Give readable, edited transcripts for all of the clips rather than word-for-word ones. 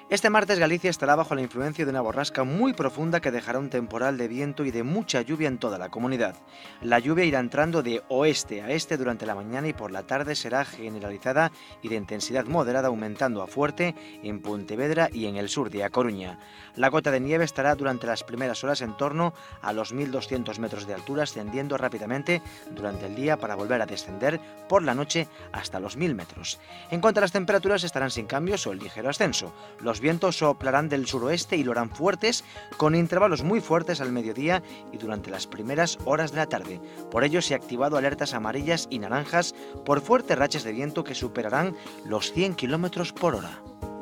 Este martes Galicia estará bajo la influencia de una borrasca muy profunda que dejará un temporal de viento y de mucha lluvia en toda la comunidad. La lluvia irá entrando de oeste a este durante la mañana y por la tarde será generalizada y de intensidad moderada, aumentando a fuerte en Pontevedra y en el sur de A Coruña. La cota de nieve estará durante las primeras horas en torno a los 1.200 metros de altura, ascendiendo rápidamente durante el día para volver a descender por la noche hasta los 1.000 metros. En cuanto a las temperaturas, estarán sin cambios o en ligero ascenso. Los vientos soplarán del suroeste y lo harán fuertes, con intervalos muy fuertes al mediodía y durante las primeras horas de la tarde. Por ello se han activado alertas amarillas y naranjas por fuertes rachas de viento que superarán los 100 km por hora.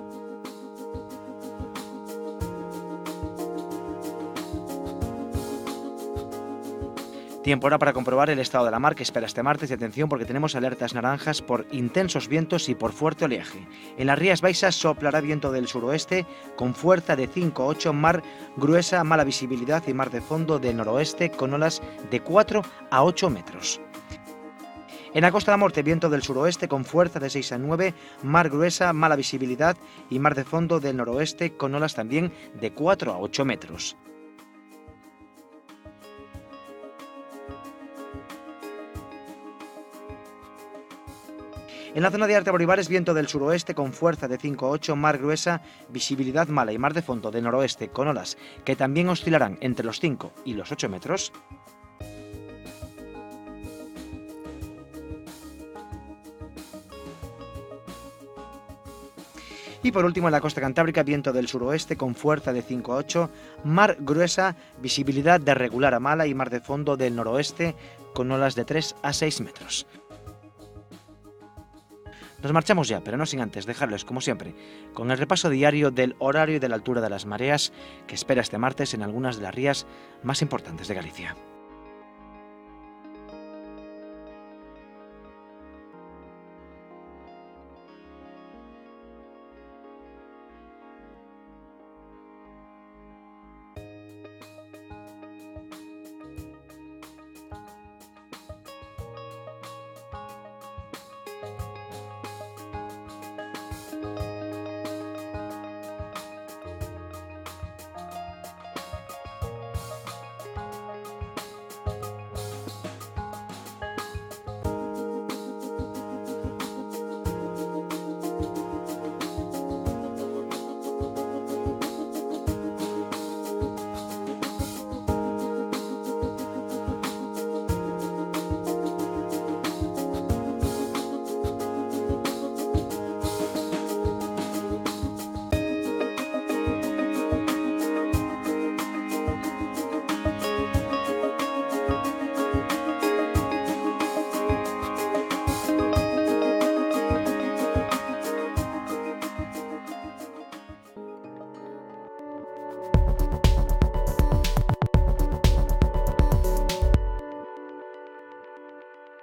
Tiempo ahora para comprobar el estado de la mar que espera este martes y atención porque tenemos alertas naranjas por intensos vientos y por fuerte oleaje. En las Rías Baixas soplará viento del suroeste con fuerza de 5 a 8, mar gruesa, mala visibilidad y mar de fondo de noroeste con olas de 4 a 8 metros. En la Costa da Morte, viento del suroeste con fuerza de 6 a 9, mar gruesa, mala visibilidad y mar de fondo del noroeste con olas también de 4 a 8 metros. En la zona de Arte Boribares, viento del suroeste con fuerza de 5 a 8, mar gruesa, visibilidad mala y mar de fondo de noroeste con olas que también oscilarán entre los 5 y los 8 metros. Y por último, en la costa cantábrica, viento del suroeste con fuerza de 5 a 8, mar gruesa, visibilidad de regular a mala y mar de fondo del noroeste con olas de 3 a 6 metros. Nos marchamos ya, pero no sin antes dejarles, como siempre, con el repaso diario del horario y de la altura de las mareas que espera este martes en algunas de las rías más importantes de Galicia.